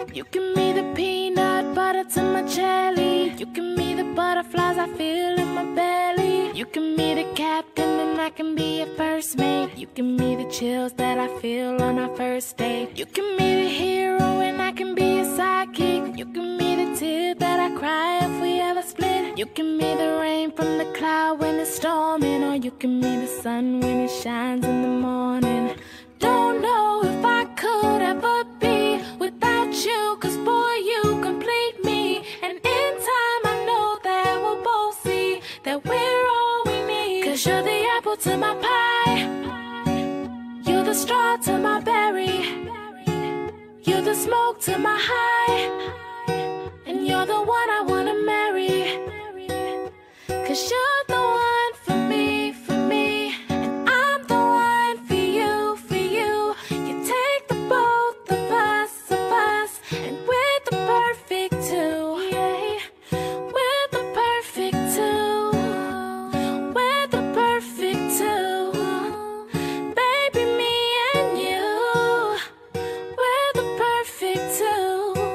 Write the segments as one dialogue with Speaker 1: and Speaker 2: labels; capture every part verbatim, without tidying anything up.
Speaker 1: You give me the peanut butter to my jelly. You give me the butterflies I feel in my belly. You give me the captain and I can be your first mate. You give me the chills that I feel on our first date. You give me the hero and I can be your sidekick. You give me the tear that I cry if we ever split. You give me the rain from the cloud when it's storming, or you give me the sun when it shines in the morning. Don't know if I could ever be without you, 'cause boy, you complete me. And in time I know that we'll both see that we're all we need. 'Cause you're the apple to my pie, you're the straw to my berry, you're the smoke to my high, and you're the one I wanna marry. 'Cause you're the one for me, for me, and I'm the one for you, for you. You take the both of us, of us, and we're the perfect two. Yeah, we're the perfect two. We're the perfect two. Baby, me and you, we're the perfect two.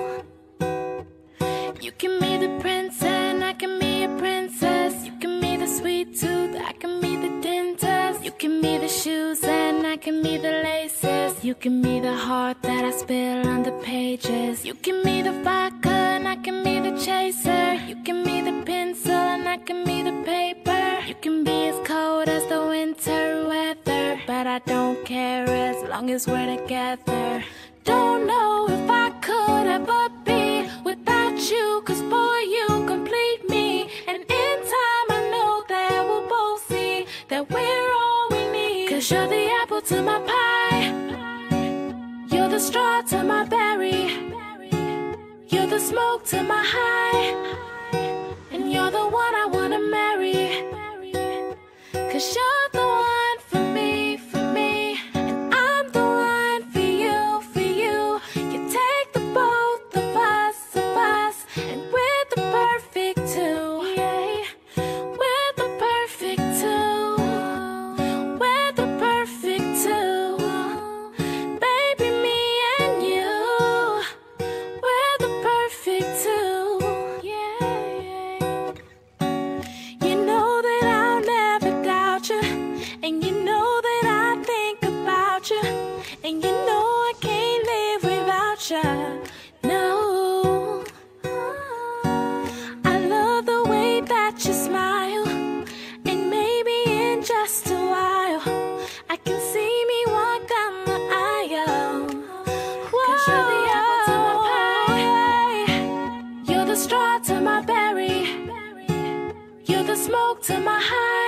Speaker 1: You give me the prince and I can be a princess. You give me the sweet tooth, I can be the dentist. You give me the shoes and I can be the laces. You give me the heart that I spill on the pages. You give me the vodka and I can be the chaser. You give me the pencil and I can be the paper. You can be as cold as the winter weather, but I don't care as long as we're together. Don't know if I could ever be without you, 'cause boy, you complete me. And in time I know that we'll both see that we're all we need. 'Cause you're the apple to my pie, you're the straw to my berry, you're the smoke to my high, and you're the one I wanna marry. 'Cause you're the one for me, for me, and I'm the one for you, for you. You take the both of us, of us, and we're the perfect two. Yeah, we're the perfect two. We're the perfect two. Baby, me and you, we're the perfect two. Yeah, you know that I'll never doubt you, and you know that I think about you, and you know I can't live without you. No, I love the way that you smile, and maybe in just a while I can see me walk down the aisle. 'Cause you're the apple to my pie, you're the straw to my berry, you're the smoke to my high,